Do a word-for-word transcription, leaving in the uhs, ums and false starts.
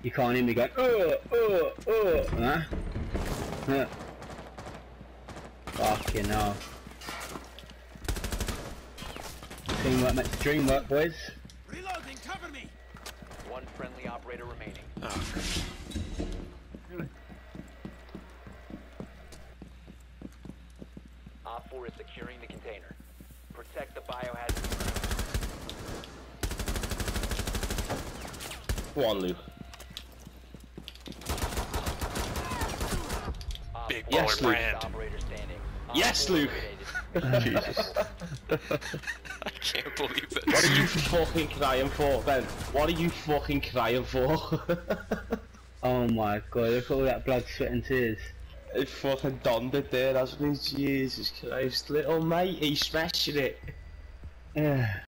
You can't hear me going, oh, oh, oh, huh? Huh. Fucking hell. Teamwork makes the dream work, boys. Reloading, cover me! One friendly operator remaining. Oh. Op four is securing the container. Protect the biohazard. Go on, Luke. Op Big four Yes, Luke. last operator standing. Op Yes, four Luke. eliminated. Jesus. I can't believe this. What are you fucking crying for, Ben? What are you fucking crying for? Oh my god, look at all that blood, sweat and tears. He fucking donned it there, hasn't he? Jesus Christ. Little mate, he's smashing it. Yeah.